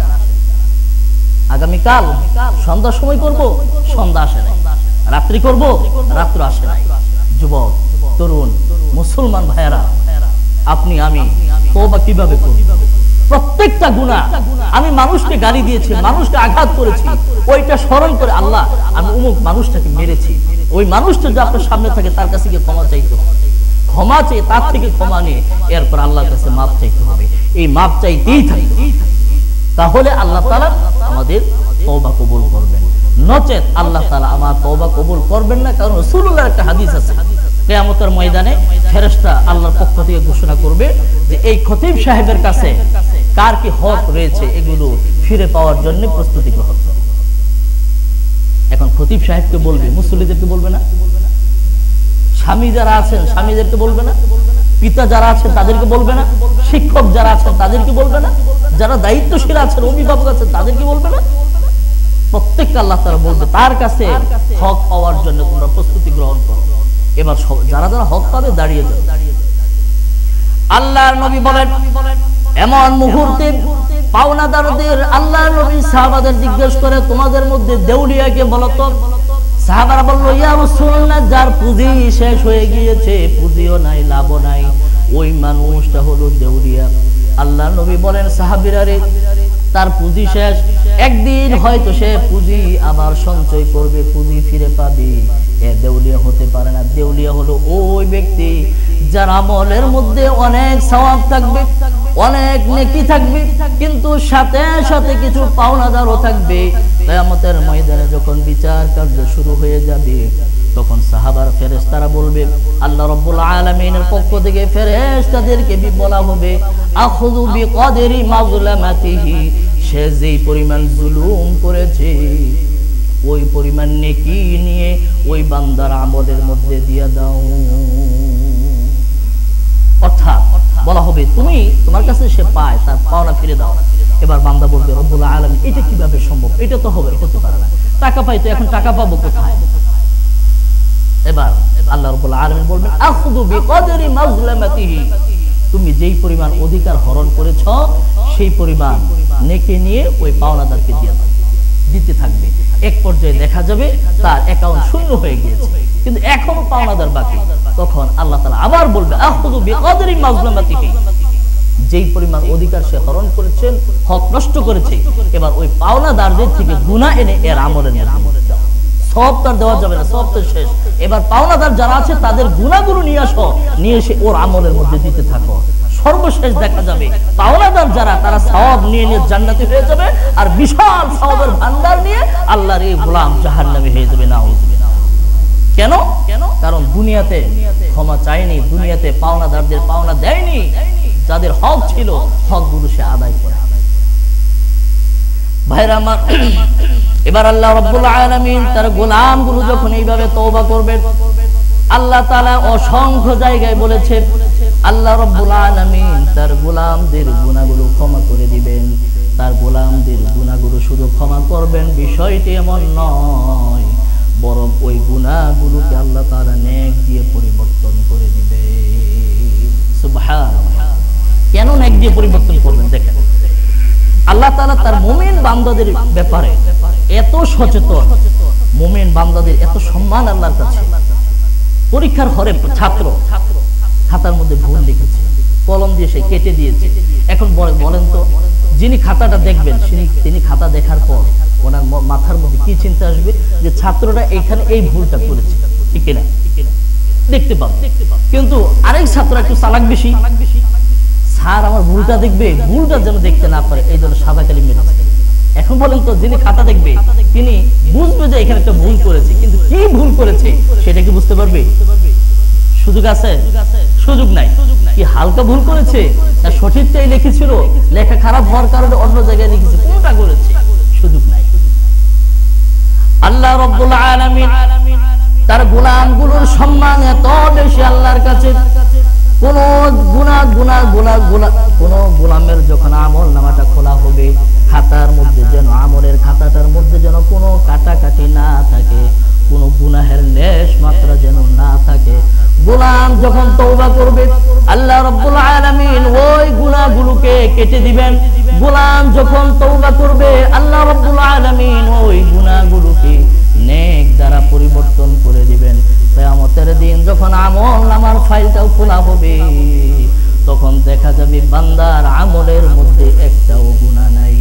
আগামীকাল সন্ধ্যার সময় করব, সন্ধ্যা আসে না। রাত্রি করব, রাত্র আসে না। যুবক, তরুণ, মুসলমান ভাইয়েরা, আপনি আমি তওবা কিভাবে করব? প্রত্যেকটা গুনাহ, আমি মানুষকে গালি দিয়েছি, মানুষকে আঘাত করেছি, ওইটা স্মরণ করে আল্লাহ আমি অমুক মানুষটাকে মেরেছি, ওই মানুষটা যে আপনার সামনে থাকে তার কাছে গিয়ে ক্ষমা চাইতে হবে, ক্ষমা চেয়ে তার থেকে ক্ষমা নিয়ে এরপর আল্লাহর কাছে মাপ চাইতে হবে। এই মাপ চাইতেই থাকবে, তাহলে আল্লাহ তাআলা আমাদের তওবা কবুল করবেন। নচেত আল্লাহ তাআলা আমার তওবা কবুল করবেন না। কারণ রাসূলুল্লাহর একটা হাদিস আছে, কিয়ামতের ময়দানে ফেরেশতা আল্লাহর পক্ষ থেকে ঘোষণা করবে যে এই খতিব সাহেবের কাছে কার কি হক রয়েছে এগুলো ফিরে পাওয়ার জন্য প্রস্তুতি গ্রহণ করবে। এখন খতিব সাহেবকে বলবে, মুসল্লিদেরকে বলবে না? স্বামী যারা আছেন স্বামীদেরকে বলবে না? পিতা যারা আছেন তাদেরকে বলবে না? শিক্ষক যারা আছেন তাদেরকে বলবে না? যারা দায়িত্বশীল আছেন, অভিভাবক আছেন তাদেরকে বলবে না? প্রত্যেককে আল্লাহ তাআলা বলবে তার কাছে হক পাওয়ার জন্য তোমরা প্রস্তুতি গ্রহণ করো। এবার যারা যারা হক পাবে দাঁড়িয়ে যাও। আল্লাহর নবী বলেন, এমন মুহূর্তে পাওনাদারদের আল্লাহর নবী সাহাবাদের জিজ্ঞেস করে, তোমাদের মধ্যে দেউলিয়াকে বলো তো। সাহাবারা বলল, ইয়া রাসূলুল্লাহ, যার পুঁজি শেষ হয়ে গিয়েছে, পুঁজিও নাই, লাভও নাই, ওই মানুষটা হলো দেউলিয়া। আল্লাহর নবী বলেন, সাহাবীরা রে, তার পুঁজি শেষ, একদিন হয়তো সে পুঁজি আবার সঞ্চয় করবে, পুঁজি ফিরে পাবে, এ দেউলিয়া হতে পারে না। দেউলিয়া হলো ওই ব্যক্তি যার আমলের মধ্যে অনেক সওয়াব থাকবে, অনেক নেকি থাকবে, কিন্তু সাথে সাথে কিছু পাওনাদারও থাকবে। কিয়ামতের ময়দানে যখন বিচার কার্য শুরু হয়ে যাবে, তখন সাহাবার ফেরেশতারা বলবে, আল্লাহ রাব্বুল আলামিনের পক্ষ থেকে ফেরেশতাদেরকে বলা হবে, আখযু বিকদরি মাজলামাতিহি, সে যেই পরিমাণ জুলুম করেছে ওই পরিমাণ নেকি নিয়ে ওই বান্দার আমলের মধ্যে দিয়ে দাও। অর্থাৎ বলা হবে, তুমি তোমার কাছে সে পায়, তার পাওনা ফিরে দাও। এবার বান্দা বলবে, রব্বুল আলামিন, এটা কিভাবে সম্ভব? এটা তো হবে হতে পারে না, টাকা পাই তো, এখন টাকা পাবো কোথায়? এবার আল্লাহ রাব্বুল আলামিন বলবেন, আখযু বিকদরি মাজলামাতিহি, তুমি যেই পরিমাণ অধিকার হরণ করেছো সেই পরিমাণ নেকি নিয়ে ওই পাওনাদারকে দিয়ে দাও। দিতে থাকবে, এক পর্যায়ে দেখা যাবে তার অ্যাকাউন্ট শূন্য হয়ে গিয়েছে, কিন্তু এখনো পাওনাদার বাকি। তখন আল্লাহ তাআলা আবার বলবে, আখযু বিকদরি মাজলামাতিহি, যেই পরিমাণ অধিকার সে হরণ করেছেন, হক নষ্ট করেছে, এবার ওই পাওনাদারদের থেকে গুনাহ এনে এর আমলের মধ্যে দাও। সব তার দেওয়া যাবে না, সব তো শেষ। এবার পাওনাদার যারা আছে তাদের গুনাহগুলো নিয়ে আসো, নিয়ে এসে ওর আমলের মধ্যে দিতে থাকো। সর্বশেষ দেখা যাবে পাওনাদার যারা, তারা সওয়াব নিয়ে নিয়ে জান্নাতি হয়ে যাবে, আর বিশাল সওয়াবের ভান্ডার নিয়ে আল্লাহর এই গোলাম জাহান্নামী হয়ে যাবে। নাউযুবিল্লাহ। কেন? কারণ দুনিয়াতে ক্ষমা চায়নি, দুনিয়াতে পাওনাদারদের পাওনা দেয়নি, যাদের হক ছিল হকগুলো সে আদায় করে। ভাইরা আমার, এবার আল্লাহ রাব্বুল আলামিন তার গোলামগুলো যখন এইভাবে তওবা করবেন, আল্লাহ তাআলা অসংখ্য জায়গায় বলেছেন, আল্লাহ রাব্বুল আলামিন তার গোলামদের গুনাহগুলো ক্ষমা করে দিবেন। তার গোলামদের গুনাহগুলো শুধু ক্ষমা করবেন বিষয়টি এমন নয়, বরং ওই গুনাহগুলোকে আল্লাহ তাআলা নেক দিয়ে পরিবর্তন করে দিবেন। সুবহানাল্লাহ। দিয়ে পরিবর্তন করবেন। দেখেন আল্লাহ তাআলা তার মুমিন বান্দাদের ব্যাপারে এত সচেতন, মুমিন বান্দাদের এত সম্মান আল্লাহর কাছে। পরীক্ষার হলে ছাত্র খাতার মধ্যে ভুল লিখেছে, কলম দিয়ে সে কেটে দিয়েছে। এখন বলেন তো, যিনি খাতাটা দেখবেন তিনি খাতা দেখার পর ওনার মাথার মধ্যে কি চিন্তা আসবে যে ছাত্ররা এখানে এই ভুলটা করেছে, ঠিক না? দেখতে পাবে। কিন্তু আরেক ছাত্র একটু চালাক বেশি, স্যার আমার ভুলটা দেখবে, ভুলটা যেন দেখতে না পারে এই জন্য সাদা কালি মেরেছে। এখন বলেন তো, যিনি খাতা দেখবে তিনি বুঝবে যে এখানে একটা ভুল করেছে, কিন্তু কি ভুল করেছে সেটা কি বুঝতে পারবে? সুযোগ আছে? সুযোগ নাই। কি হালকা ভুল করেছে না সঠিকটাই লিখেছিল, লেখা খারাপ হওয়ার কারণে অন্য জায়গায় লিখেছে, কোনটা করেছে? সুযোগ নাই। আল্লাহ রাব্বুল আলামিন তার গোলামগুলোর সম্মান এত বেশি আল্লাহর কাছে। কোন গুনাহ গুনাহ গুনাহ গুনাহ কোন গোলামের যখন আমল নামাটা খোলা হবে, খাতার মধ্যে যেন আমলের খাতাটার মধ্যে যেন কোনো কাটাকাটি না থাকে, কোন গুনাহের লেশ মাত্রা যেন না থাকে। গোলাম যখন তওবা করবে আল্লাহ রাব্বুল আলামিন ওই গুনাহগুলোকে কেটে দিবেন। গোলাম যখন তওবা করবে আল্লাহ রাব্বুল আলামিন ওই গুনাহগুলোকে নেক দ্বারা পরিবর্তন করে দিবেন। কিয়ামতের দিন যখন আমল নামার ফাইলটাও খোলা হবে তখন দেখা যাবে বান্দার আমলের মধ্যে একটাও গুনাহ নাই।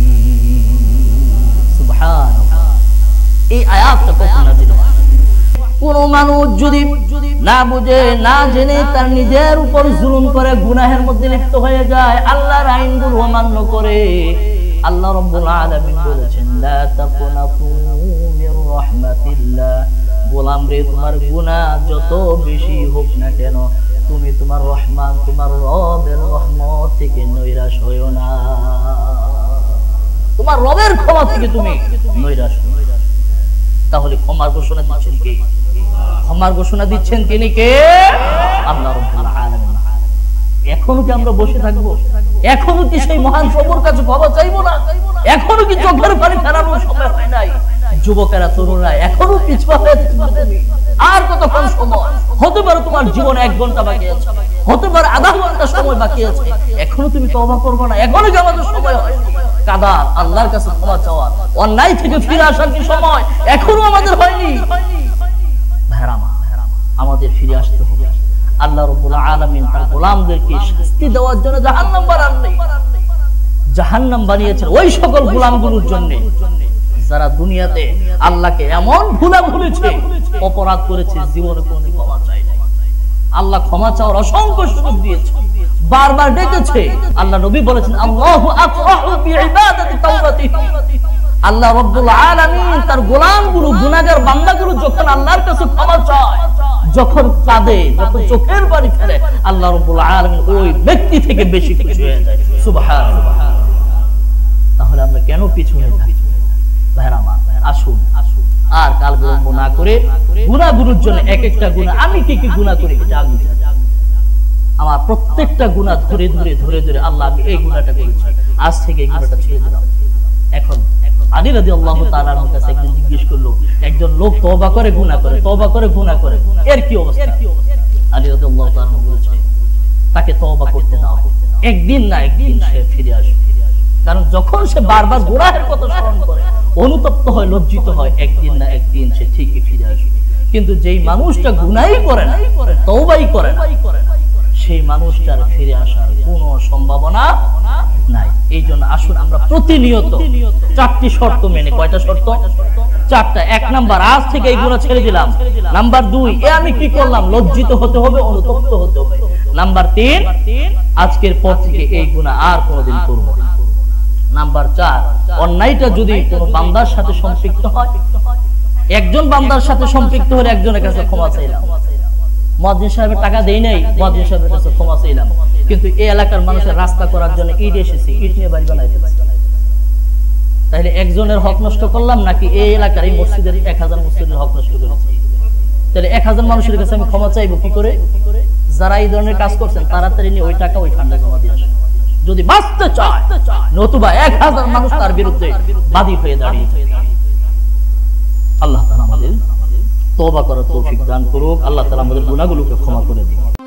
সুবহানাল্লাহ। এই আয়াতটা কখন নাযিল হয়? কোন মানুষ যদি না বুঝে না জেনে তার নিজের উপর জুলুম করে গুনাহের মধ্যে লিপ্ত হয়ে যায়, আল্লাহর আইনগুলো অমান্য করে, আল্লাহ রাব্বুল আলামিন বলেছেন লা তাকুনাতু মির রাহমাতিল্লাহ, গোলাম রে তোমার গুনাহ যত বেশি হোক না কেন তুমি তোমার রহমান তোমার রবের রহমত থেকে নৈরাশ হইও না। তোমার রবের ক্ষমা থেকে তুমি নৈরাশ হইও না। তাহলে ক্ষমার ঘোষণা দিচ্ছেন কে? ক্ষমার ঘোষণা দিচ্ছেন তিনি কে? আল্লাহ রাব্বুল আলামিন। এখনো কি আমরা বসে থাকবো? এখনো কি সেই মহান প্রভুর কাছে ক্ষমা চাইবো না? এখনো কি চোখের পানি ফেরানোর সময় হয় নাই? যুবকেরা তরুণরা এখনো পিছপা হয়ে থাকবে? আর কতক্ষণ সময়? হতে পারে তোমার জীবনে এক ঘন্টা বাকি আছে, হতে পারে আধা ঘন্টা সময় বাকি আছে, এখনো তুমি তওবা করবে না? এখনো কি আমাদের সময় হয়? কাদার আল্লাহর কাছে ক্ষমা চাওয়ার, অন্যায় থেকে ফিরে আসার কি সময় এখনো আমাদের হয়নি? ভাইরামা, আমাদের ফিরে আসতে হবে। আল্লাহ রাব্বুল আলামিন তার গোলামদেরকে শাস্তি দেওয়ার জন্য জাহান্নাম বানান নাই, জাহান্নাম বানিয়েছেন ওই সকল গোলামগুলোর জন্য যারা দুনিয়াতে আল্লাহকে এমন ভুলা ভুলেছে, অপরাধ করেছে, জীবনে কোনো ক্ষমা চায় নাই। আল্লাহ ক্ষমা চাওয়ার অসংখ্য সুযোগ দিয়েছে, বারবার ডেকেছে। আল্লাহ নবী বলেছেন আল্লাহু আকরাহু বিইবাদাতি তাওবাতিহি। আল্লাহ রাব্বুল আলামিন তার গোলামগুলো গুনাহগার বান্দাগুলো যখন আল্লাহর কাছে ক্ষমা চায়, যখন কাঁদে, যখন চোখের পানি ফেলে, আল্লাহ রাব্বুল আলামিন ওই ব্যক্তি থেকে বেশি খুশি হয়ে যায়। সুবহানাল্লাহ। তাহলে আমরা কেন পিছু হয়ে থাকি? ভাইরামা, আসুন আর কাল বিলম্ব না করে গুনাহগুলোর জন্য এক একটা গুনাহ, আমি কি কি গুনাহ করি এটা আমি জানি। আমার প্রত্যেকটা গুনাহ ধরে ধরে ধরে ধরে আল্লাহ আমি এই গুনাহটা করেছি, আজ থেকে এই গুনাহটা ছেড়ে দিলাম। এখন আলী রাদিয়াল্লাহু তাআলার কাছে একজন জিজ্ঞেস করলো, একজন লোক তওবা করে গুনাহ করে, তওবা করে গুনাহ করে, এর কি অবস্থা? আলী রাদিয়াল্লাহু তাআলা বলেছেন তাকে তওবা করতে দাও, একদিন না একদিন সে ফিরে আসবে। কারণ যখন সে বারবার গুনাহের কথা স্মরণ করে, অনুতপ্ত হয়, লজ্জিত হয়, একদিন না একদিন সে ঠিকই ফিরে আসবে। কিন্তু যেই মানুষটা গুনাহই করে না, তওবাই করে না, সেই মানুষটার ফিরে আসার কোনো সম্ভাবনা নাই। এই জন্য আসুন আমরা প্রতিনিয়ত চারটি শর্ত মেনে, কয়টা শর্ত? চারটা। এক নাম্বার, আজ থেকে এই গুনাহ ছেড়ে দিলাম। নাম্বার দুই, এ আমি কি করলাম, লজ্জিত হতে হবে, অনুতপ্ত হতে হবে। নাম্বার তিন, আজকের পর থেকে এই গুনাহ আর কোনোদিন করব না। নাম্বার চার, অন্যায়টা যদি কোনো বান্দার সাথে সম্পৃক্ত হয়, একজন বান্দার সাথে সম্পৃক্ত হলে একজনের কাছে ক্ষমা চাইলাম, মুয়াজ্জিন সাহেবের টাকা দেই নাই, মুয়াজ্জিন সাহেবের কাছে ক্ষমা চাইলাম, কিন্তু এই এলাকার মানুষের রাস্তা করার জন্য ইট এসেছে, ইট নিয়ে বাড়ি বানাইতে, তাহলে একজনের হক নষ্ট করলাম নাকি এই এলাকার এই মসজিদের এক হাজার মসজিদের হক নষ্ট করেছি? তাহলে এক হাজার মানুষের কাছে আমি ক্ষমা চাইবো কি করে? যারা এই ধরনের কাজ করছেন তাড়াতাড়ি নিয়ে ওই টাকা ওই ফান্ডে জমা দিয়ে আসেন যদি বাঁচতে চায়, নতুবা এক হাজার মানুষ তার বিরুদ্ধে বাদী হয়ে দাঁড়িয়ে। আল্লাহ তাআলা আমাদের তওবা করার তৌফিক দান করুক। আল্লাহ তাআলা আমাদের গুনাহগুলোকে ক্ষমা করে দিন।